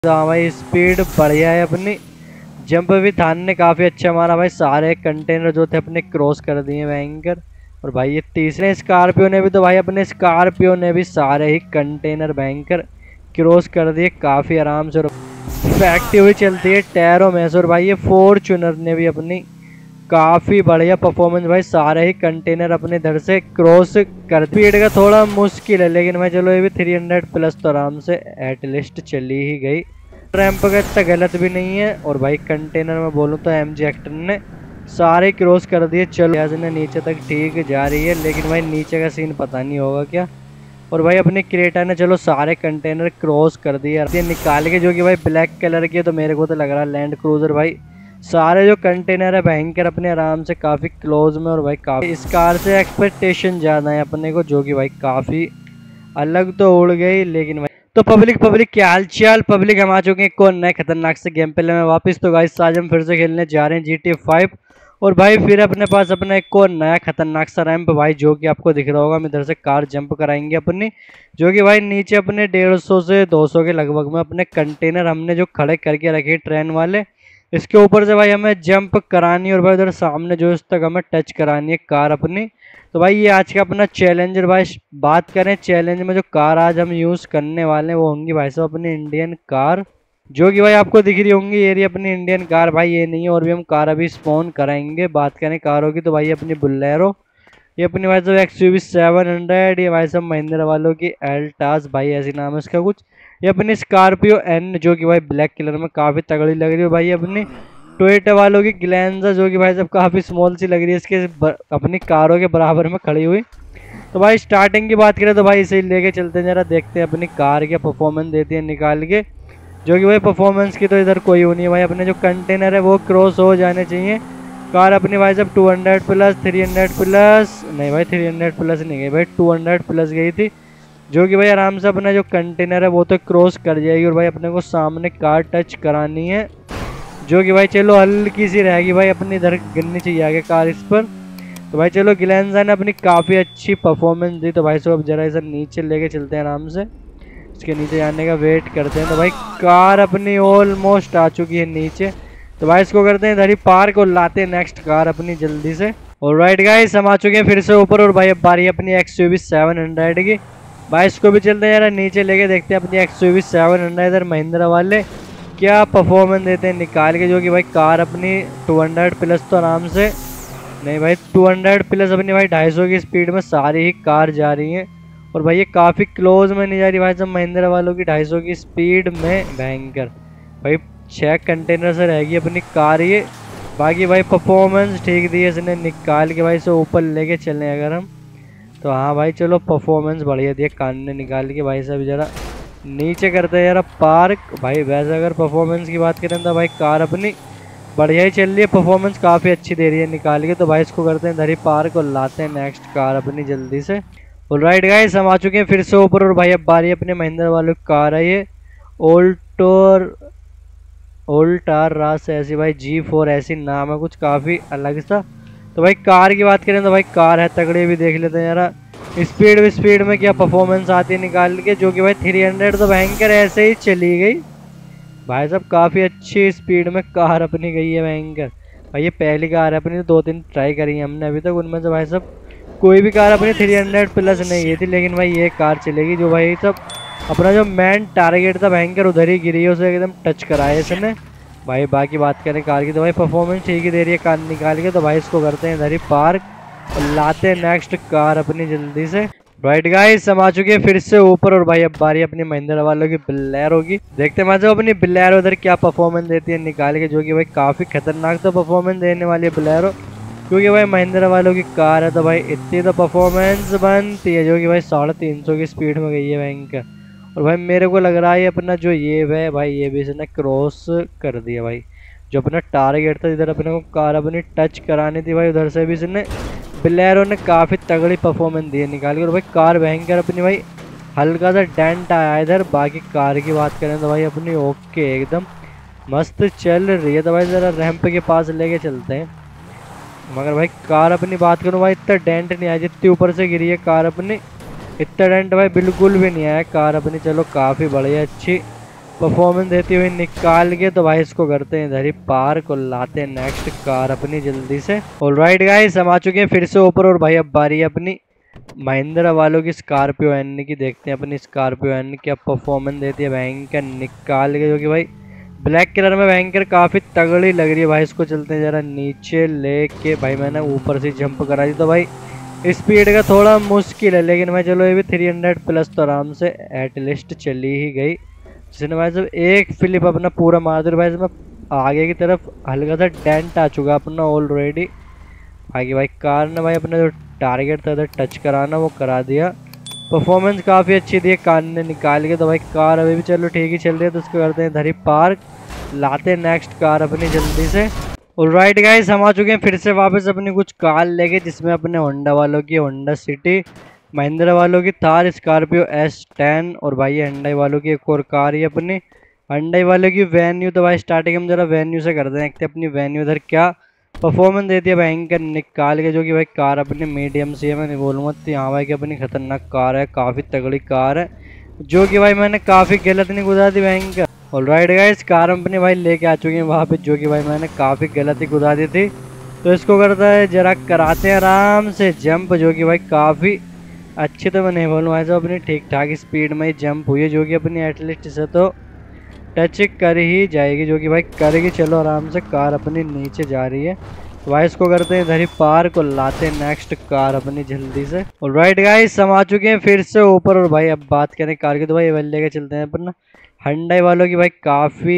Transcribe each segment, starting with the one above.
हाँ भाई स्पीड बढ़िया है अपनी। जंप भी थान ने काफ़ी अच्छा मारा भाई। सारे कंटेनर जो थे अपने क्रॉस कर दिए भयंकर। और भाई ये तीसरे स्कॉर्पियो ने भी तो भाई अपने स्कॉर्पियो ने भी सारे ही कंटेनर भयंकर क्रॉस कर दिए काफ़ी आराम से। फेंकती हुई चलती है टायरों में से। और भाई ये फॉर्च्यूनर ने भी अपनी काफ़ी बढ़िया परफॉर्मेंस भाई। सारे ही कंटेनर अपने इधर से क्रॉस कर। स्पीड का थोड़ा मुश्किल है लेकिन भाई चलो ये भी 300 प्लस तो आराम से एटलीस्ट चली ही गई। रैंप का इतना गलत भी नहीं है। और भाई कंटेनर में बोलूँ तो एमजी एक्टर ने सारे क्रॉस कर दिए। चलो ने नीचे तक ठीक जा रही है लेकिन भाई नीचे का सीन पता नहीं होगा क्या। और भाई अपनी क्रेटा ने चलो सारे कंटेनर क्रॉस कर दिए निकाल के, जो कि भाई ब्लैक कलर की है। तो मेरे को तो लग रहा है लैंड क्रूजर भाई। सारे जो कंटेनर है भयंकर अपने आराम से काफ़ी क्लोज में। और भाई काफ़ी इस कार से एक्सपेक्टेशन ज़्यादा है अपने को, जो कि भाई काफ़ी अलग तो उड़ गई लेकिन भाई। तो पब्लिक क्या हाल चाल पब्लिक, हम आ चुके हैं एक और नए खतरनाक से गेम प्ले में वापस। तो गाइस आज हम फिर से खेलने जा रहे हैं GTA 5। और भाई फिर अपने पास अपना एक और नया खतरनाक सा रैंप भाई, जो कि आपको दिख रहा होगा। हम इधर से कार जंप कराएंगे अपनी, जो कि भाई नीचे अपने 150 से 200 के लगभग में अपने कंटेनर हमने जो खड़े करके रखे ट्रेन वाले, इसके ऊपर से भाई हमें जंप करानी है। और भाई उधर सामने जो इस तक हमें टच करानी है कार अपनी। तो भाई ये आज का अपना चैलेंजर भाई। बात करें चैलेंज में, जो कार आज हम यूज़ करने वाले हैं वो होंगी भाई साहब अपनी इंडियन कार, जो कि भाई आपको दिख रही होंगी ये रही अपनी इंडियन कार भाई। ये नहीं है और भी हम कार अभी स्पॉन कराएंगे। बात करें कारों की तो भाई अपनी बुलेरो, ये अपनी भाई साहब XUV 700, ये भाई साहब महिंद्रा वालों की एल्टास भाई ऐसी नाम है इसका कुछ। ये अपनी स्कॉर्पियो N, जो कि भाई ब्लैक कलर में काफ़ी तगड़ी लग रही है भाई। अपनी टोयोटा वालों की ग्लैंजा, जो कि भाई साहब काफ़ी स्मॉल सी लग रही है इसके अपनी कारों के बराबर में खड़ी हुई। तो भाई स्टार्टिंग की बात करें तो भाई इसे लेके चलते हैं, जरा देखते हैं अपनी कार क्या परफॉर्मेंस देती है निकाल के। जो कि भाई परफॉर्मेंस की तो इधर कोई हो नहीं है भाई। अपने जो कंटेनर है वो क्रॉस हो जाने चाहिए। कार अपनी भाई साहब 200 प्लस 300 प्लस नहीं भाई 300 प्लस नहीं गई भाई, 200 प्लस गई थी। जो कि भाई आराम से अपना जो कंटेनर है वो तो क्रॉस कर जाएगी। और भाई अपने को सामने कार टच करानी है, जो कि भाई चलो हल्की सी रहेगी भाई अपनी इधर गिरनी चाहिए आगे कार इस पर। तो भाई चलो ग्लैंजा ने अपनी काफ़ी अच्छी परफॉर्मेंस दी। तो भाई साहब अब जरा इसे नीचे लेके चलते हैं आराम से, इसके नीचे जाने का वेट करते हैं। तो भाई कार अपनी ऑलमोस्ट आ चुकी है नीचे। तो भाई इसको करते हैं इधर ही पार्क और लाते हैं नेक्स्ट कार अपनी जल्दी से। और राइट गाइस हम आ चुके हैं फिर से ऊपर। और भाई अब बारी अपनी XUV 700 की। भाई इसको भी चलते हैं यार नीचे लेके देखते हैं अपनी XUV 700 इधर महिंद्रा वाले क्या परफॉर्मेंस देते हैं निकाल के। जो कि भाई कार अपनी 200 प्लस तो आराम से नहीं भाई 200 प्लस अपनी भाई 250 की स्पीड में सारी ही कार जा रही हैं। और भाई ये काफ़ी क्लोज में नहीं जा रही भाई साहब महिंद्रा वालों की 250 की स्पीड में भयंकर। भाई 6 कंटेनर से रहेगी अपनी कार ये। बाकी भाई परफॉर्मेंस ठीक दी है इसने निकाल के भाई से ऊपर लेके चलें अगर हम तो। हाँ भाई चलो परफॉर्मेंस बढ़िया दी है कान ने निकाल के भाई साहब। जरा नीचे करते हैं यार पार्क भाई। वैसे अगर परफॉर्मेंस की बात करें तो भाई कार अपनी बढ़िया ही चल रही है, परफॉर्मेंस काफ़ी अच्छी दे रही है निकाल के। तो भाई इसको करते हैं धरी पार्क और लाते हैं नेक्स्ट कार अपनी जल्दी से। ऑलराइट गाइस हम आ चुके हैं फिर से ऊपर। और भाई अब बारी अपने महिंद्रा वालों की कार है ये ओल्टार रास ऐसी भाई G4 ऐसी नाम है कुछ काफ़ी अलग सा। तो भाई कार की बात करें तो भाई कार है तगड़ी भी, देख लेते हैं यार स्पीड में क्या परफॉर्मेंस आती है निकाल के। जो कि भाई 300 तो भयंकर ऐसे ही चली गई भाई साहब। काफ़ी अच्छी स्पीड में कार अपनी गई है भयंकर भाई। ये पहली कार है अपनी, 2-3 ट्राई करी है हमने अभी तक, उनमें से भाई साहब कोई भी कार अपनी 300 प्लस नहीं गई थी। लेकिन भाई ये कार चलेगी जो भाई सब अपना जो मेन टारगेट था भयंकर उधर ही गिरी है, उसे एकदम टच कराया इसने भाई। बाकी बात करें कार की तो भाई परफॉर्मेंस ठीक ही दे रही है कार निकाल के। तो भाई इसको करते हैं इधर ही पार्क और लाते हैं नेक्स्ट कार अपनी जल्दी से। राइट गाइस हम आ चुके हैं फिर से ऊपर। और भाई अब बारी अपनी महिंद्रा वालों की बुलेरो की, देखते हैं मतलब अपनी बुलेरो उधर क्या परफॉर्मेंस देती है निकाल के। जो कि भाई काफ़ी खतरनाक तो परफॉर्मेंस देने वाली है बुलेरो, क्योंकि भाई महिंद्रा वालों की कार है। तो भाई इतनी तो परफॉर्मेंस बनती है। जो कि भाई 350 की स्पीड में गई है भयंकर। और भाई मेरे को लग रहा है अपना जो ये है भाई ये भी इसने क्रॉस कर दिया भाई। जो अपना टारगेट था इधर अपने को कार अपनी टच करानी थी भाई, उधर से भी इसने बुलेरो ने काफ़ी तगड़ी परफॉर्मेंस दी है निकाल के। और भाई कार भयंकर अपनी भाई हल्का सा डेंट आया इधर। बाकी कार की बात करें तो भाई अपनी ओके एकदम मस्त चल रही है। तो भाई ज़रा रैंप के पास लेके चलते हैं। मगर भाई कार अपनी बात करूँ भाई इतना डेंट नहीं आया जितनी ऊपर से गिरी है कार अपनी, इतना डेंट भाई बिल्कुल भी नहीं आया कार अपनी। चलो काफ़ी बढ़िया अच्छी परफॉर्मेंस देती हुई निकाल के तो भाई इसको करते हैं इधर ही पार्क और लाते हैं नेक्स्ट कार अपनी जल्दी से। ऑलराइट गाइस, हम आ चुके हैं फिर से ऊपर और भाई अब बारी है अपनी महिंद्रा वालों की स्कॉर्पियो एन की। देखते हैं अपनी स्कॉर्पियो एन क्या परफॉर्मेंस देती है भयंकर निकाल के, जो कि भाई ब्लैक कलर में भयंकर काफ़ी तगड़ी लग रही है भाई। इसको चलते हैं ज़रा नीचे लेके, भाई मैंने ऊपर से जंप करा दी तो भाई स्पीड का थोड़ा मुश्किल है, लेकिन भाई चलो ये भी 300 प्लस तो आराम से एटलीस्ट चली ही गई। जिसने भाई जब एक फ्लिप अपना पूरा मार दिया भाई, इसमें आगे की तरफ हल्का सा डेंट आ चुका अपना ऑलरेडी। आगे भाई कार ने भाई अपना जो टारगेट था टच कराना वो करा दिया। परफॉर्मेंस काफ़ी अच्छी थी कार ने निकाल के, तो भाई कार अभी भी चलो ठीक ही चल रही है। तो इसको करते हैं धरी पार्क, लाते नेक्स्ट कार अपनी जल्दी से। ऑलराइट गाइस, हम आ चुके हैं फिर से वापस अपनी कुछ कार लेके, जिसमें अपने होंडा वालों की होंडा सिटी, महिंद्रा वालों की थार स्कॉर्पियो S10 और भाई हुंडई वालों की एक और कार है अपनी हुंडई वालों की वेन्यू। तो भाई स्टार्टिंग हम जरा वेन्यू से करते हैं अपनी वेन्यू इधर क्या परफॉर्मेंस देती है भयंकर निकाल के, जो कि भाई कार अपनी मीडियम सी है, मैं नहीं बोलूँगा तो यहाँ भाई की अपनी खतरनाक कार है, काफ़ी तगड़ी कार है, जो कि भाई मैंने काफ़ी गलत नहीं गुजार दी भयंकर। ऑलराइट गाइस, कार अपनी भाई लेके आ चुकी है वहाँ पे, जो कि भाई मैंने काफ़ी गलत ही गुजार दी थी। तो इसको करता है जरा कराते हैं आराम से जंप, जो कि भाई काफ़ी अच्छी तो मैं नहीं बोलूँ ऐसा, अपनी ठीक ठाक स्पीड में ही जंप हुई है, जो कि अपनी एटलीस्ट से तो टच कर ही जाएगी, जो कि भाई करेगी। चलो आराम से कार अपनी नीचे जा रही है, तो भाई इसको करते हैं इधर ही पार्क और लाते हैं नेक्स्ट कार अपनी जल्दी से। ऑलराइट गाइस, हम आ चुके हैं फिर से ऊपर और भाई अब बात करें कार की, तो भाई वेल लेके चलते हैं अपन हुंडई वालों की। भाई काफ़ी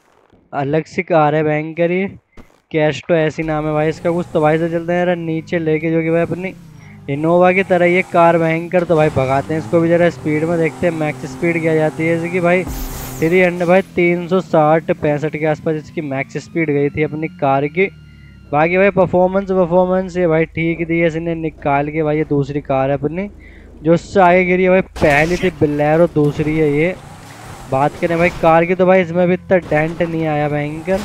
अलग सी कार है भयंकर, ही कैस्टो ऐसी नाम है भाई इसका कुछ। तो भाई से चलते हैं नीचे लेके, जो कि भाई अपनी इनोवा की तरह ये कार भयंकर। तो भाई भगाते हैं इसको भी जरा स्पीड में, देखते हैं मैक्स स्पीड क्या जाती है इसकी। भाई 300 भाई 360-65 के आसपास इसकी मैक्स स्पीड गई थी अपनी कार की। बाकी भाई परफॉर्मेंस ये भाई ठीक दी है इसने निकाल के। भाई ये दूसरी कार है अपनी जो उससे आगे गिरी है भाई, पहली थी बोलेरो, दूसरी है ये। बात करें भाई कार की, तो भाई इसमें भी इतना डेंट नहीं आया भयंकर,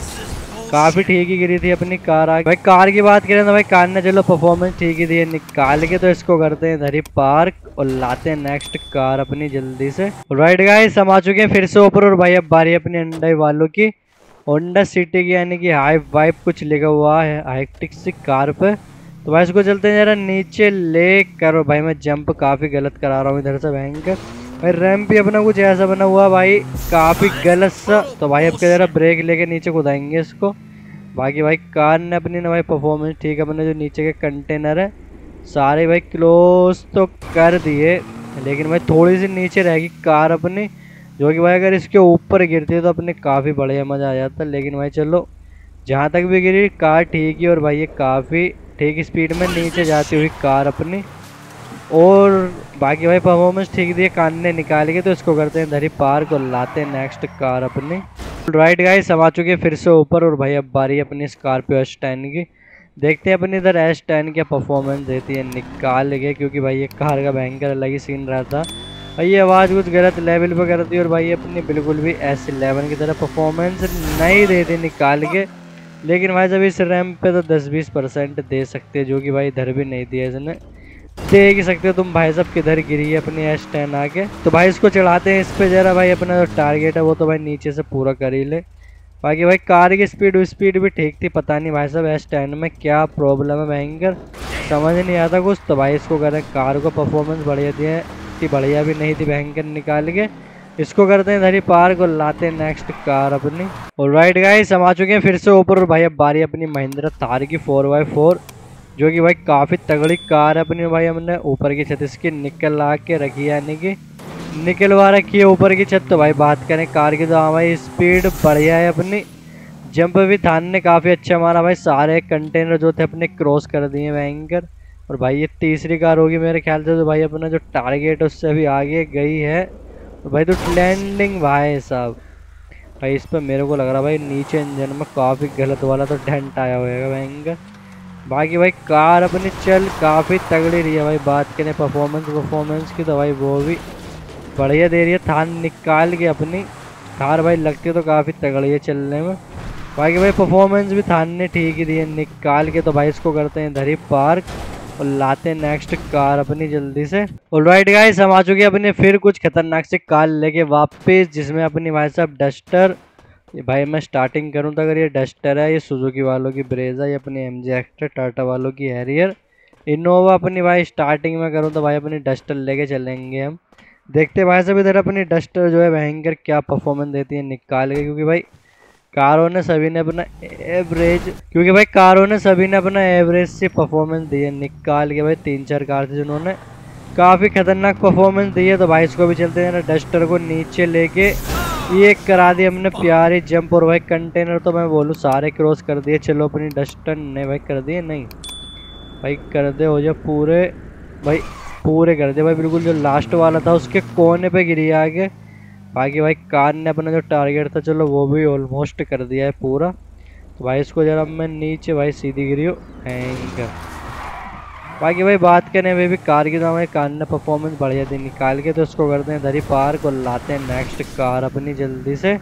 काफ़ी ठीक ही गिरी थी अपनी कार आगे। भाई कार की बात करें तो भाई कार ने चलो परफॉर्मेंस ठीक ही दी है निकाल के, तो इसको करते हैं धरी पार्क और लाते हैं नेक्स्ट कार अपनी जल्दी से। राइट गाइस, हम आ चुके हैं फिर से ऊपर और भाई अब बारी अपनी हुंडई वालों की होंडा सिटी की, यानी कि हाई वाइप कुछ लिखा हुआ है हाईटेक सी कार पे। तो भाई इसको चलते हैं जरा नीचे ले करो। भाई मैं जंप काफ़ी गलत करा रहा हूँ इधर से भयंकर, भाई रैम्प भी अपना कुछ ऐसा बना हुआ भाई काफ़ी गलत सा। तो भाई अब के जरा ब्रेक लेके नीचे कूदाएंगे इसको। बाकी भाई कार ने अपनी ना भाई परफॉर्मेंस ठीक है, अपने जो नीचे के कंटेनर है सारे भाई क्लोज तो कर दिए, लेकिन भाई थोड़ी सी नीचे रहेगी कार अपनी, जो कि भाई अगर इसके ऊपर गिरती है तो अपने काफ़ी बढ़िया मज़ा आ जाता। लेकिन भाई चलो जहाँ तक भी गिरी कार ठीक ही, और भाई ये काफ़ी ठीक स्पीड में नीचे जाती हुई कार अपनी। और बाकी भाई परफॉर्मेंस ठीक दी है कार ने निकाल के, तो इसको करते हैं धरी पार्क और लाते हैं नेक्स्ट कार अपनी। राइट गाइस, हम आ चुके हैं फिर से ऊपर और भाई अब बारी अपनी स्कॉर्पियो S10 की। देखते हैं अपनी इधर S10 क्या परफॉर्मेंस देती है निकाल के, क्योंकि भाई ये कार का भयंकर अलग ही सीन रहा था भाई। ये आवाज़ कुछ गलत लेवल पर करती है और भाई अपनी बिल्कुल भी S11 की तरह परफॉर्मेंस नहीं देती निकाल के। लेकिन भाई जब इस रैम्प पे तो 10-20% दे सकते हैं, जो कि भाई इधर भी नहीं दिया इसने। देख ही सकते हो तुम भाई साहब किधर गिरी है अपनी S10 आके। तो भाई इसको चढ़ाते हैं इस पे जरा, भाई अपना जो टारगेट है वो तो भाई नीचे से पूरा कर ही ले। बाकी भाई कार की स्पीड भी ठीक थी, पता नहीं भाई साहब S10 में क्या प्रॉब्लम है भयंकर, समझ नहीं आता कुछ। तो भाई इसको करें कार को परफॉर्मेंस बढ़िया दी है, इतनी बढ़िया भी नहीं थी भयंकर निकाल के। इसको करते हैं धरी पार्क और लाते हैं नेक्स्ट कार अपनी। और राइट गाइस, हम आ चुके हैं फिर से ऊपर और भाई अब बारी अपनी महिंद्रा थार की 4x4, जो कि भाई काफ़ी तगड़ी कार है अपनी। भाई हमने ऊपर की छत इसकी निकलवा के रखी है, यानी कि निकलवा रखी है ऊपर की छत। तो भाई बात करें कार की, तो हाँ भाई स्पीड बढ़िया है अपनी, जंप भी थान ने काफ़ी अच्छा मारा भाई, सारे कंटेनर जो थे अपने क्रॉस कर दिए भयंकर। और भाई ये तीसरी कार होगी मेरे ख्याल से, तो भाई अपना जो टारगेट उससे अभी आगे गई है। तो भाई तो लैंडिंग भाई साहब, भाई इस पर मेरे को लग रहा भाई नीचे इंजन में काफ़ी गलत वाला तो डेंट आया होगा भयंकर। बाकी भाई कार अपनी चल काफ़ी तगड़ी रही है भाई। बात करें परफॉर्मेंस की, तो भाई वो भी बढ़िया दे रही है थान निकाल के अपनी। कार भाई लगती है तो काफ़ी तगड़ी है चलने में। बाकी भाई परफॉर्मेंस भी थान ने ठीक ही दी है निकाल के। तो भाई इसको करते हैं धरी पार्क, और लाते नेक्स्ट कार अपनी जल्दी से। ऑलराइट गाइस, हम आ चुके हैं अपने फिर कुछ खतरनाक से कार लेके वापस, जिसमें अपनी भाई साहब डस्टर। ये भाई मैं स्टार्टिंग करूं तो अगर ये डस्टर है, ये सुजुकी वालों की ब्रेजा, ये अपनी एमजी एक्टर, टाटा वालों की हैरियर, इनोवा अपनी भाई स्टार्टिंग में करूं तो भाई अपनी डस्टर लेके चलेंगे हम। देखते हैं भाई साहब इधर अपनी डस्टर जो है भयंकर क्या परफॉर्मेंस देती है निकाल के, क्योंकि भाई कारों ने सभी ने अपना एवरेज से परफॉर्मेंस दी है निकाल के। भाई 3-4 कार थी जिन्होंने काफ़ी खतरनाक परफॉर्मेंस दी है, तो भाई इसको भी चलते हैं ना डस्टर को नीचे लेके। ये करा दी हमने प्यारी जंप, और भाई कंटेनर तो मैं बोलूँ सारे क्रॉस कर दिए। चलो अपनी डस्टर ने भाई कर दिए, नहीं भाई कर दे हो जाए पूरे, भाई पूरे कर दे भाई, बिल्कुल जो लास्ट वाला था उसके कोने पे गिरी आगे। बाकी भाई कार ने अपना जो टारगेट था चलो वो भी ऑलमोस्ट कर दिया है पूरा। तो भाई इसको जरा मैं नीचे भाई सीधी गिरी हो हैंगर। बाकी भाई बात करें वे भी कार की, तो हमारे कार ने परफॉर्मेंस बढ़िया दी निकाल के, तो इसको करते हैं धरी पार्क और लाते हैं नेक्स्ट कार अपनी जल्दी से।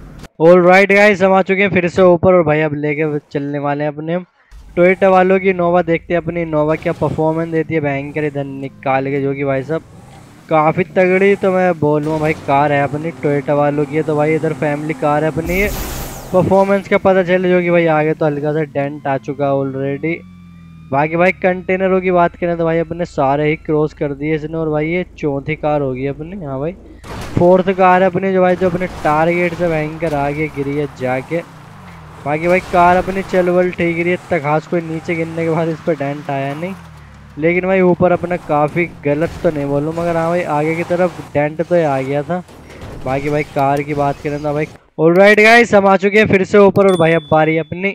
ऑलराइट गाइस, हम आ चुके हैं फिर से ऊपर, और भाई अब लेके चलने वाले हैं अपने टोयोटा वालों की नोवा। देखते हैं अपनी नोवा क्या परफॉर्मेंस देती है भयंकर इधर निकाल के, जो कि भाई साहब काफ़ी तगड़ी तो मैं बोलूँ भाई कार है अपनी टोयोटा वालों की है। तो भाई इधर फैमिली कार है अपनी, ये परफॉर्मेंस का पता चले, जो कि भाई आगे तो हल्का सा डेंट आ चुका है ऑलरेडी। बाकी भाई कंटेनरों की बात करें तो भाई अपने सारे ही क्रॉस कर दिए इसने, और भाई ये चौथी कार होगी अपनी। हाँ भाई फोर्थ कार है अपनी, जो भाई जो अपने टारगेट से भयंकर आगे गिरी है जाके। बाकी भाई कार अपनी चल वल ठीक रही है, इतना खास कोई नीचे गिरने के बाद इस पर डेंट आया नहीं, लेकिन भाई ऊपर अपना काफ़ी गलत तो नहीं बोलूँ, मगर हाँ भाई आगे की तरफ डेंट तो आ गया था। बाकी भाई कार की बात करें तो भाई ऑलराइट गाइस, हम आ चुके हैं फिर से ऊपर, और भाई अब बारी अपनी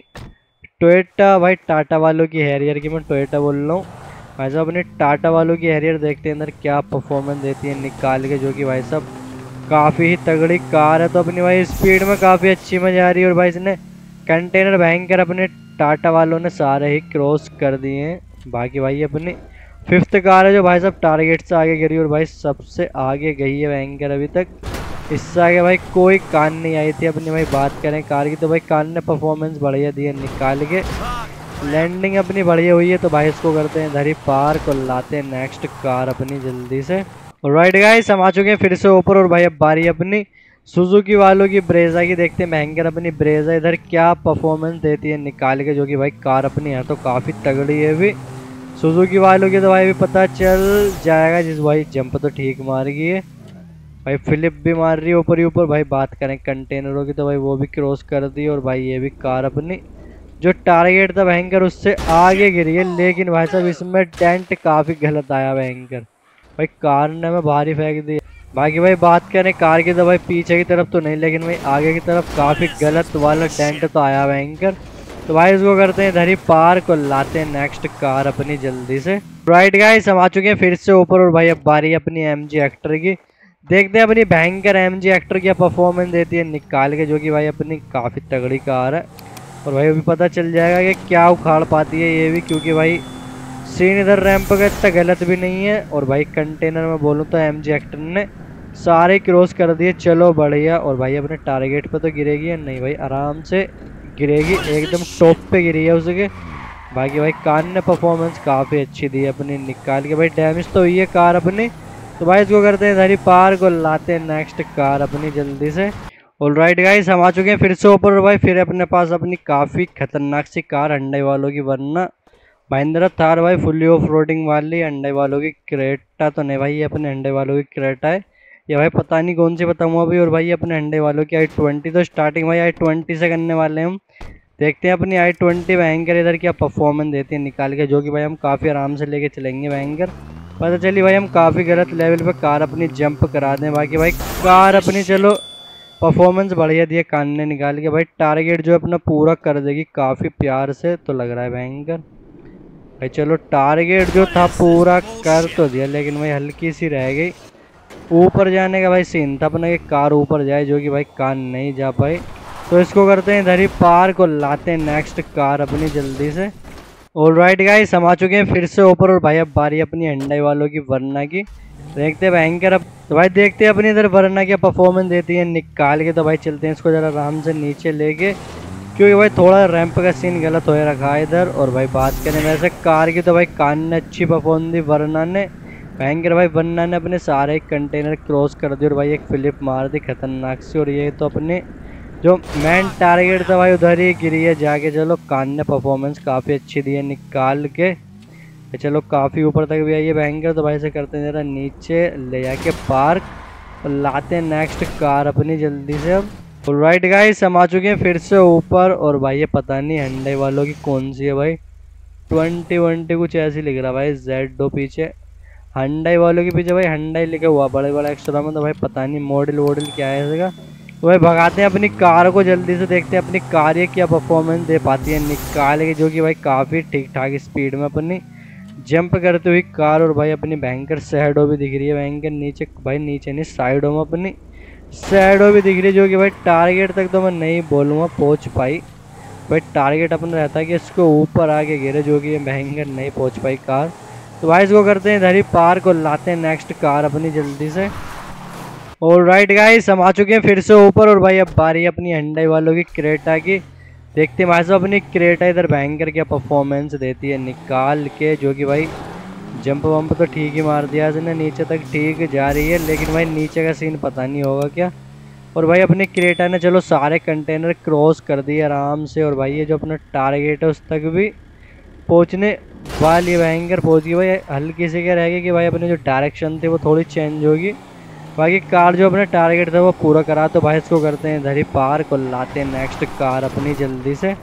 टोयोटा भाई टाटा वालों की हैरियर की, मैं टोयोटा बोल रहा हूँ भाई साहब। अपनी टाटा वालों की हैरियर देखते हैं अंदर क्या परफॉर्मेंस देती है निकाल के, जो कि भाई साहब काफ़ी ही तगड़ी कार है। तो अपनी भाई स्पीड में काफ़ी अच्छी मजा आ रही है, और भाई इसने कंटेनर भयंकर अपने टाटा वालों ने सारे ही क्रॉस कर दिए हैं। बाकी भाई अपनी फिफ्थ कार है जो भाई साहब टारगेट से आगे गिरी, और भाई सबसे आगे गई है भयंकर अभी तक। इससे आगे भाई कोई कार नहीं आई थी अपनी। भाई बात करें कार की तो भाई कार ने परफॉर्मेंस बढ़िया दी है निकाल के, लैंडिंग अपनी बढ़िया हुई है। तो भाई इसको करते हैं धरी पार्क और लाते हैं नेक्स्ट कार अपनी जल्दी से। राइट गाइस, हम आ चुके हैं फिर से ऊपर, और भाई अब बारी अपनी सुजुकी वालों की ब्रेजा की। देखते हैं भयंकर अपनी ब्रेजा इधर क्या परफॉर्मेंस देती है निकाल के, जो कि भाई कार अपनी है तो काफ़ी तगड़ी है भी। सुजुकी वालों की तो भाई भी पता चल जाएगा, जिस भाई जंप तो ठीक मार गई है भाई, फ्लिप भी मार रही है ऊपर ही ऊपर। भाई बात करें कंटेनरों की तो भाई वो भी क्रॉस कर दी, और भाई ये भी कार अपनी जो टारगेट था भयंकर उससे आगे गिरी है, लेकिन भाई साहब इसमें डेंट काफ़ी गलत आया भयंकर, भाई कार ने मैं भारी फेंक दी। बाकी भाई बात करें कार की तो भाई पीछे की तरफ तो नहीं, लेकिन भाई आगे की तरफ काफ़ी गलत वाला डेंट तो आया भयंकर। तो भाई इसको करते हैं इधर ही पार्क और लाते हैं नेक्स्ट कार अपनी जल्दी से। राइट गाइस, हम आ चुके हैं फिर से ऊपर, और भाई अब बारी अपनी एमजी एक्टर की। देखते हैं अपनी भयंकर एमजी एक्टर क्या परफॉर्मेंस देती है निकाल के, जो कि भाई अपनी काफ़ी तगड़ी कार है। और भाई अभी पता चल जाएगा कि क्या उखाड़ पाती है ये भी, क्योंकि भाई सीन इधर रैंप का इतना गलत भी नहीं है। और भाई कंटेनर में बोलूँ तो एमजी एक्टर ने सारे क्रॉस कर दिए, चलो बढ़िया। और भाई अपने टारगेट पे तो गिरेगी या नहीं, भाई आराम से गिरेगी, एकदम टॉप पे गिरी है उसके। बाकी भाई कार ने परफॉर्मेंस काफ़ी अच्छी दी है अपनी निकाल के, भाई डैमेज तो हुई है कार अपनी। तो भाई इसको करते हैं इधर पार्क और लाते हैं नेक्स्ट कार अपनी जल्दी से। ऑलराइट गाइस, हम आ चुके हैं फिर से ऊपर, और भाई फिर अपने पास अपनी काफ़ी खतरनाक सी कार हुंडई वालों की, वरना महिंद्रा थार भाई फुल्ली ऑफ रोडिंग वाली। हुंडई वालों की क्रेटा तो नहीं भाई, ये अपने हुंडई वालों की क्रेटा है, ये भाई पता नहीं कौन सी बताऊँ अभी। और भाई अपने हुंडई वालों की i20, तो स्टार्टिंग भाई i20 से करने वाले हैं हम। देखते हैं अपनी i20 भयंकर इधर क्या परफॉर्मेंस देती है निकाल के, जो कि भाई हम काफ़ी आराम से लेके चलेंगे भयंकर। पता चली भाई हम काफ़ी गलत लेवल पे कार अपनी जंप करा दें। बाकी भाई कार अपनी चलो परफॉर्मेंस बढ़िया दिए कान ने निकाल के, भाई टारगेट जो अपना पूरा कर देगी काफ़ी प्यार से, तो लग रहा है भयंकर। भाई चलो टारगेट जो था पूरा कर तो दिया, लेकिन भाई हल्की सी रह गई ऊपर जाने का। भाई सीन था अपना कि कार ऊपर जाए, जो कि भाई कार नहीं जा पाई। तो इसको करते हैं इधर ही पार्क और लाते हैं नेक्स्ट कार अपनी जल्दी से। ऑलराइट गाइस, हम आ चुके हैं फिर से ऊपर, और भाई अब बारी अपनी हुंडई वालों की वरना की। देखते हैं भयंकर अब, तो भाई देखते हैं अपनी इधर वरना क्या परफॉर्मेंस देती है निकाल के। तो भाई चलते हैं इसको ज़रा आराम से नीचे लेके, क्योंकि भाई थोड़ा रैंप का सीन गलत हो रखा है इधर। और भाई बात करें वैसे कार की तो भाई कान ने अच्छी परफॉर्म दी, वरना ने भयंकर भाई वरना ने अपने सारे कंटेनर क्रॉस कर दिए और भाई एक फ्लिप मार दी खतरनाक सी। और ये तो अपने जो मेन टारगेट था भाई उधर ही गिरी है जाके। चलो कान ने परफॉर्मेंस काफ़ी अच्छी दी है निकाल के। चलो काफ़ी ऊपर तक भी आई है भयंकर। तो भाई से करते हैं जरा नीचे ले जाके पार्क और लाते हैं नेक्स्ट कार अपनी जल्दी से अब। राइट गाइस हम आ चुके हैं फिर से ऊपर। और भाई ये पता नहीं हंडई वालों की कौन सी है भाई, 20 कुछ ऐसी लिख रहा भाई। Z2 पीछे हंडई वालों के पीछे भाई हंडई लिखा हुआ बड़े बड़ा एक्स्ट्रा में। तो भाई पता नहीं मॉडल वॉडल क्या है इसका। तो भाई भगाते हैं अपनी कार को जल्दी से, देखते हैं अपनी कार ये क्या परफॉर्मेंस दे पाती है निकाल के। जो कि भाई काफ़ी ठीक ठाक स्पीड में अपनी जंप करते हुई कार। और भाई अपनी भयंकर शैडो भी दिख रही है भयंकर नीचे, भाई नीचे नहीं साइडों में अपनी शैडो भी दिख रही है। जो कि भाई टारगेट तक तो मैं नहीं बोलूँगा पहुँच पाई। भाई टारगेट अपना रहता है कि इसको ऊपर आके गिरे, जो कि ये भयंकर नहीं पहुँच पाई कार। तो भाई इसको करते हैं इधर ही पार्क और लाते हैं नेक्स्ट कार अपनी जल्दी से। और राइट गाइस हम आ चुके हैं फिर से ऊपर। और भाई अब बारी अपनी हंडई वालों की क्रेटा की, देखते हैं भाई साहब अपनी क्रेटा इधर भयंकर क्या परफॉर्मेंस देती है निकाल के। जो कि भाई जंप वंप तो ठीक ही मार दिया इसने, नीचे तक ठीक जा रही है, लेकिन भाई नीचे का सीन पता नहीं होगा क्या। और भाई अपनी क्रेटा ने चलो सारे कंटेनर क्रॉस कर दिए आराम से। और भाई ये जो अपना टारगेट है उस तक भी पहुँचने वाली भयंकर पहुँच गई भाई। हल्की सी क्या रहेगी कि भाई अपनी जो डायरेक्शन थी वो थोड़ी चेंज होगी, बाकी कार जो अपना टारगेट था वो पूरा करा। तो भाई इसको करते हैं इधर ही पार्क और लाते हैं नेक्स्ट कार अपनी जल्दी से।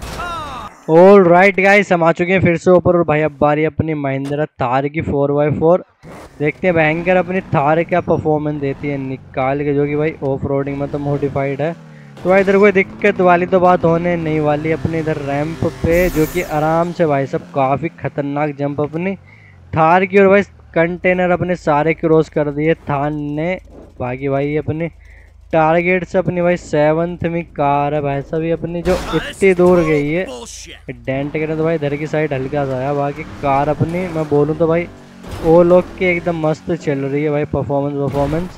ऑल राइट गाइस हम आ चुके हैं फिर से ऊपर। और भाई अब बारी अपनी महिंद्रा थार की 4x4, देखते हैं भयंकर अपनी थार क्या परफॉर्मेंस देती है निकाल के। जो कि भाई ऑफ रोडिंग में तो मॉडिफाइड है। तो भाई इधर कोई दिक्कत वाली तो बात होने नहीं वाली अपने इधर रैंप पे, जो कि आराम से भाई सब काफ़ी खतरनाक जंप अपनी थार की। और भाई कंटेनर अपने सारे क्रॉस कर दिए थार ने। बाकी भाई अपने टारगेट से अपनी भाई 7th में कार है भाई साहब। ये अपनी जो इतनी दूर गई है डेंट करें तो भाई इधर की साइड हल्का सा है। बाकी कार अपनी मैं बोलूँ तो भाई वो लोग के एकदम मस्त चल रही है भाई। परफॉर्मेंस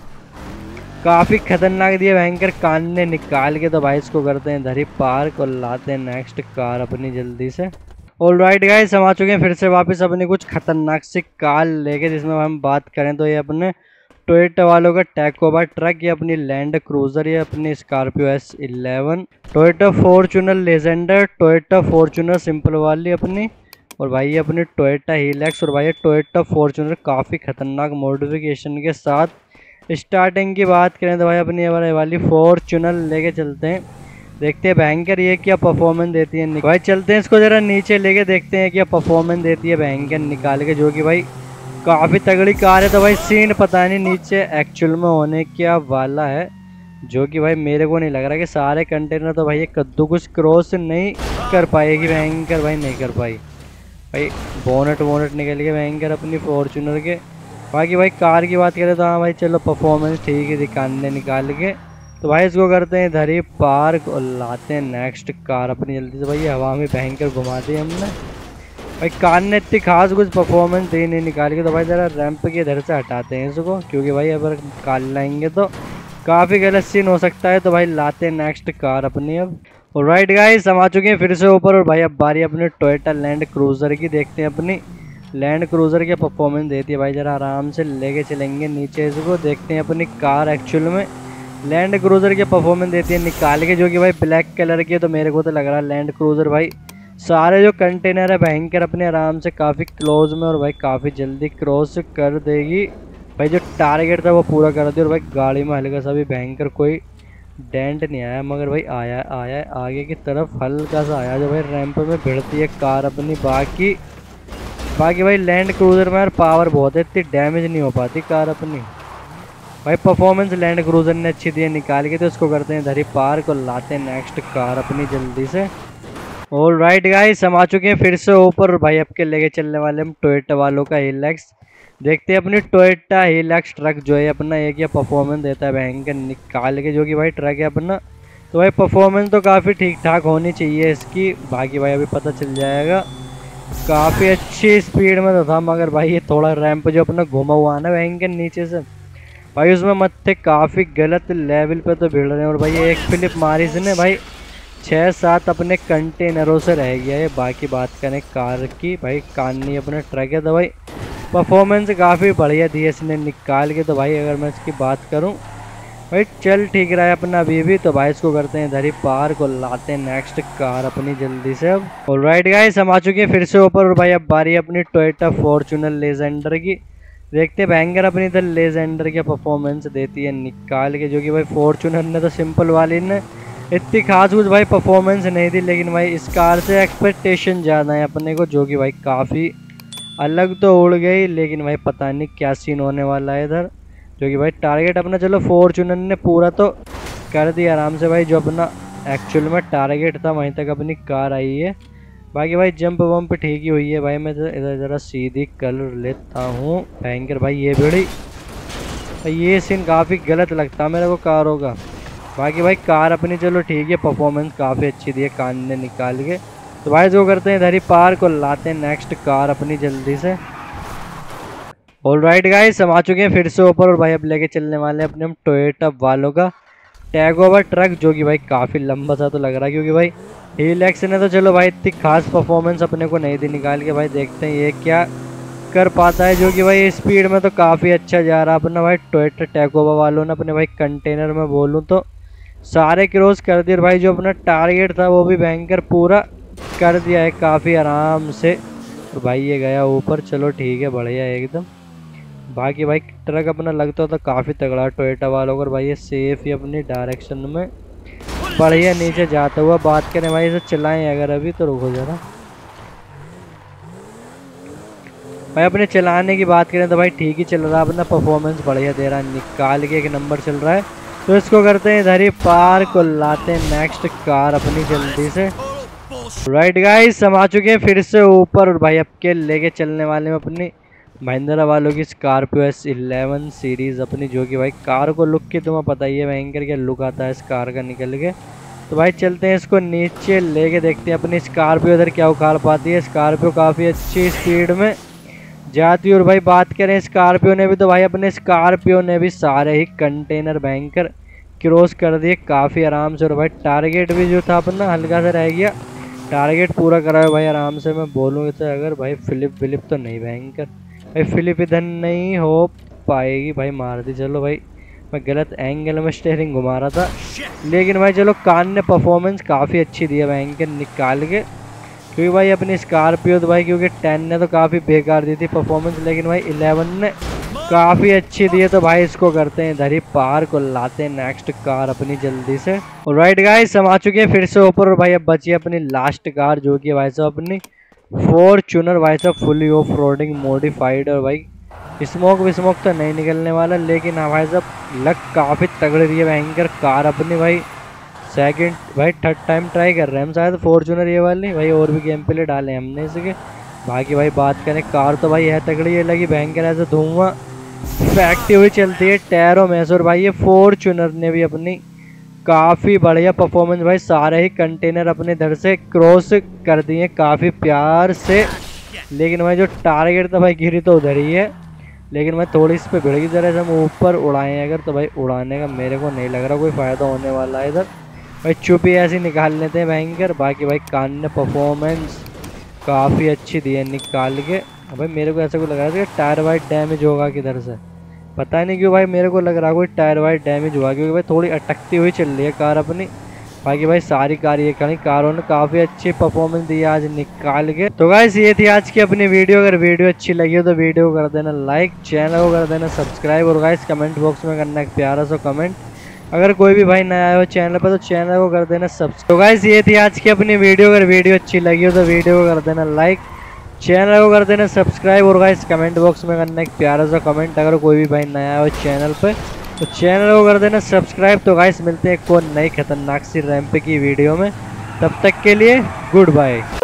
काफ़ी खतरनाक दिया भयंकर कान ने निकाल के। तो भाई इसको करते हैं इधर ही पार्क और लाते हैं नेक्स्ट कार अपनी जल्दी से। ऑल राइट गाइस हम आ चुके हैं फिर से वापस अपनी कुछ खतरनाक सी कार लेके, जिसमें हम बात करें तो ये अपने टोयोटा वालों का टैकोबा ट्रक, ये अपनी लैंड क्रूजर, ये अपनी Scorpio S11, Toyota Fortuner Legender, Toyota Fortuner simple वाली अपनी। और भाई ये अपनी टोयोटा हीलेक्स। और भाई ये टोयोटा फॉर्च्यूनर काफ़ी खतरनाक मॉडिफिकेशन के साथ। स्टार्टिंग की बात करें तो भाई अपनी वाली फॉर्च्यूनर लेके चलते हैं, देखते हैं भयंकर ये क्या परफॉर्मेंस देती है। भाई चलते हैं इसको ज़रा नीचे लेके देखते हैं क्या परफॉर्मेंस देती है भयंकर निकाल के। जो कि भाई काफ़ी तगड़ी कार है। तो भाई सीन पता नहीं नीचे एक्चुअल में होने क्या वाला है, जो कि भाई मेरे को नहीं लग रहा कि सारे कंटेनर तो भाई ये कद्दू कुछ क्रॉस नहीं कर पाएगी भयंकर, भाई नहीं कर पाई भाई। बोनट निकल के भयंकर अपनी फॉर्च्यूनर के। बाकी भाई कार की बात करें तो हाँ भाई चलो परफॉर्मेंस ठीक है दिखाने निकाल के। तो भाई इसको करते हैं इधर ही पार्क और लाते हैं नेक्स्ट कार अपनी जल्दी से। भाई ये हवा में भयंकर घुमा दी हमने भाई। कार ने इतनी खास कुछ परफॉर्मेंस दी नहीं निकाल के। तो भाई ज़रा रैंप के इधर से हटाते हैं इसको, क्योंकि भाई अगर निकाल लाएंगे तो काफ़ी गलत सीन हो सकता है। तो भाई लाते हैं नेक्स्ट कार अपनी अब। और राइट गाइस हम आ चुके हैं फिर से ऊपर। और भाई अब बारी अपने टोयोटा लैंड क्रूज़र की, देखते हैं अपनी लैंड क्रूज़र की परफॉर्मेंस देती है। भाई ज़रा आराम से लेके चलेंगे नीचे इसको, देखते हैं अपनी कार एक्चुअल में लैंड क्रूज़र की परफॉर्मेंस देती है निकाल के। जो कि भाई ब्लैक कलर की है। तो मेरे को तो लग रहा है लैंड क्रूज़र भाई सारे जो कंटेनर है भयंकर अपने आराम से काफ़ी क्लोज में और भाई काफ़ी जल्दी क्रॉस कर देगी। भाई जो टारगेट था वो पूरा कर दिया। और भाई गाड़ी में हल्का सा भी भयंकर कोई डेंट नहीं आया, मगर भाई आया आगे की तरफ हल्का सा आया, जो भाई रैंप में भिड़ती है कार अपनी। बाकी भाई लैंड क्रूज़र में यार पावर बहुत है, इतनी डैमेज नहीं हो पाती कार अपनी। भाई परफॉर्मेंस लैंड क्रूज़र ने अच्छी दी है निकाल के। तो इसको करते हैं इधर ही पार्क और लाते हैं नेक्स्ट कार अपनी जल्दी से। ऑल राइट गाइस हम आ चुके हैं फिर से ऊपर। और भाई आपके लेके चलने वाले हम टोयोटा वालों का हीलेक्स, देखते हैं अपनी टोयोटा हीलेक्स ट्रक जो है अपना एक या परफॉर्मेंस देता है भयंकर निकाल के। जो कि भाई ट्रक है अपना, तो भाई परफॉर्मेंस तो काफ़ी ठीक ठाक होनी चाहिए इसकी। बाकी भाई अभी पता चल जाएगा। काफ़ी अच्छी स्पीड में तो था, मगर भाई ये थोड़ा रैंप जो अपना घुमा हुआ है ना भयंकर नीचे से, भाई उसमें मत्थे काफ़ी गलत लेवल पे तो भिड़ रहे हैं। और भाई एक फ्लिप मारी इसने भाई 6-7 अपने कंटेनरों से रह गया है। बाकी बात करें कार की, भाई काननी अपने ट्रक है, तो भाई परफॉर्मेंस काफ़ी बढ़िया दी है इसने निकाल के। तो भाई अगर मैं इसकी बात करूं, भाई चल ठीक रहा है अपना अभी भी। तो भाई इसको करते हैं इधर ही पार को, लाते हैं नेक्स्ट कार अपनी जल्दी से अब। ऑलराइट गाइस, हम आ चुके हैं फिर से ऊपर और भाई अब बारी अपनी टोयोटा फॉर्च्यूनर लेजेंडर की। देखते हैं बैंगर अपनी इधर लेजेंडर की परफॉर्मेंस देती है निकाल के, जो कि भाई फॉर्च्यूनर ने तो सिंपल वाली ने इतनी खास कुछ भाई परफॉर्मेंस नहीं दी, लेकिन भाई इस कार से एक्सपेक्टेशन ज़्यादा है अपने को, जो कि भाई काफ़ी अलग तो उड़ गई, लेकिन भाई पता नहीं क्या सीन होने वाला है इधर। जो कि भाई टारगेट अपना चलो फॉर्च्यूनर ने पूरा तो कर दिया आराम से भाई, जो अपना एक्चुअल में टारगेट था वहीं तक अपनी कार आई है। बाकी भाई जंप वंप ठीक ही हुई है भाई। मैं तो इधर ज़रा सीधी कर लेता हूँ भयंकर भाई, ये बड़ी ये सीन काफ़ी गलत लगता मेरे को कारों का। बाकी भाई कार अपनी चलो ठीक है, परफॉर्मेंस काफ़ी अच्छी दी है कान ने निकाल के। तो भाई जो करते हैं इधर ही पार को, लाते हैं नेक्स्ट कार अपनी जल्दी से। ऑलराइट गाइस, हम आ चुके हैं फिर से ऊपर और भाई अब लेके चलने वाले हैं अपने हम टोयोटा वालों का टैग ओवर ट्रक, जो कि भाई काफ़ी लंबा सा तो लग रहा है, क्योंकि भाई हीलेक्स ने तो चलो भाई इतनी खास परफॉर्मेंस अपने को नहीं दी निकाल के। भाई देखते हैं ये क्या कर पाता है, जो कि भाई स्पीड में तो काफ़ी अच्छा जा रहा है अपना भाई टोयोटा टैग ओवर वालों ने। अपने भाई कंटेनर में बोलूँ तो सारे क्रॉस कर दिए, और भाई जो अपना टारगेट था वो भी बैंकर पूरा कर दिया है काफ़ी आराम से। तो भाई ये गया ऊपर, चलो ठीक है बढ़िया एकदम। बाकी भाई ट्रक अपना लगता था काफ़ी तगड़ा टोयोटा वालों को, भाई ये सेफ ही अपनी डायरेक्शन में बढ़िया नीचे जाता हुआ। बात करें भाई इसे चलाएं अगर अभी, तो रुको ज़रा भाई अपने चलाने की बात करें तो भाई ठीक ही चल रहा है अपना, परफॉर्मेंस बढ़िया दे रहा है निकाल के, एक नंबर चल रहा है। तो इसको करते हैं इधर ही पार को, लाते हैं नेक्स्ट कार अपनी जल्दी से। राइट गाइस, हम आ चुके हैं फिर से ऊपर और भाई अब के लेके चलने वाले हैं अपनी महिंद्रा वालों की स्कॉर्पियो S11 सीरीज़ अपनी, जो कि भाई कार को लुक की तुम्हें पता ही है भयंकर क्या लुक आता है इस कार का निकल के। तो भाई चलते हैं इसको नीचे लेके, देखते हैं अपनी स्कॉर्पियो इधर क्या उखाड़ पाती है। स्कॉर्पियो काफ़ी अच्छी स्पीड में जाती है, और भाई बात करें स्कॉर्पियो ने भी, तो भाई अपने स्कॉर्पियो ने भी सारे ही कंटेनर बैंकर क्रॉस कर दिए काफ़ी आराम से। और भाई टारगेट भी जो था अपना हल्का सा रह गया, टारगेट पूरा करा है भाई आराम से। मैं बोलूँ तो अगर भाई फ्लिप विलिप तो नहीं बैंकर, भाई फ्लिप इधर नहीं हो पाएगी भाई, मार दी। चलो भाई मैं गलत एंगल में स्टीयरिंग घुमा रहा था, लेकिन भाई चलो कान ने परफॉर्मेंस काफ़ी अच्छी दी है बैंकर निकाल के। क्योंकि भाई अपनी स्कॉर्पियो तो भाई क्योंकि 10 ने तो काफ़ी बेकार दी थी परफॉर्मेंस, लेकिन भाई 11 ने काफ़ी अच्छी दी है। तो भाई इसको करते हैं इधर ही पार को, लाते हैं नेक्स्ट कार अपनी जल्दी से। और राइट गाइस, हम आ चुके हैं फिर से ऊपर और भाई अब बची अपनी लास्ट कार, जो कि भाई साहब अपनी फॉर्च्यूनर भाई साहब फुली ऑफ रोडिंग मॉडिफाइड। और भाई स्मोक विस्मोक तो नहीं निकलने वाला, लेकिन हाँ भाई साहब लक काफ़ी तगड़ी रही है भयंकर कार अपनी। भाई सेकंड भाई थर्ड टाइम ट्राई कर रहे हैं हम शायद फॉर्च्यूनर ये वाली भाई, और भी गेम प्ले डाले हमने इसके। बाकी भाई बात करें कार तो भाई है तगड़ी, ये लगी भयंकर ऐसे धुआं फेंकती हुई चलती है टायरों में से। और भाई ये फॉर्च्यूनर ने भी अपनी काफ़ी बढ़िया परफॉर्मेंस भाई सारे ही कंटेनर अपने इधर से क्रॉस कर दिए काफ़ी प्यार से। लेकिन भाई जो टारगेट था भाई गिरी तो उधर ही है, लेकिन मैं थोड़ी इस पर भिड़ की तरह से हम ऊपर उड़ाएं अगर, तो भाई उड़ाने का मेरे को नहीं लग रहा कोई फ़ायदा होने वाला है इधर। भाई चुप ही ऐसे निकाल लेते हैं भयंकर। बाकी भाई कान ने परफॉर्मेंस काफ़ी अच्छी दी है निकाल के। भाई मेरे को ऐसा को लग रहा था कि टायर वाइट डैमेज होगा किधर से, पता नहीं क्यों भाई मेरे को लग रहा है कोई टायर वाइट डैमेज हुआ, क्योंकि भाई थोड़ी अटकती हुई चल रही है कार अपनी। बाकी भाई सारी कार ये कारों ने काफ़ी अच्छी परफॉर्मेंस दी आज निकाल के। तो गाइस ये थी आज की अपनी वीडियो। अगर वीडियो अच्छी लगी हो तो वीडियो को कर देना लाइक, चैनल को कर देना सब्सक्राइब, और गाइस कमेंट बॉक्स में करना एक प्यारा सा कमेंट। अगर कोई भी भाई नया आया हो चैनल पर तो चैनल को कर देना सब्सक्राइब। तो गाइस ये थी आज की अपनी वीडियो। अगर वीडियो अच्छी लगी हो तो वीडियो को कर देना लाइक, चैनल को कर देना सब्सक्राइब, और गाइस कमेंट बॉक्स में करना एक प्यारा सा कमेंट। अगर कोई भी भाई नया हो चैनल पे तो चैनल को कर देना सब्सक्राइब। तो गाइस मिलते हैं एक और नई खतरनाक सी रैंप की वीडियो में, तब तक के लिए गुड बाय।